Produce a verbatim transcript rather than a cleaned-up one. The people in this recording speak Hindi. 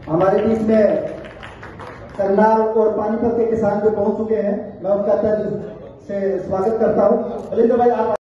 हमारे बीच में करनाल और पानीपत के किसान जो पहुंच चुके हैं, मैं उनका तहे से स्वागत करता हूं। बलिंदर भाई आप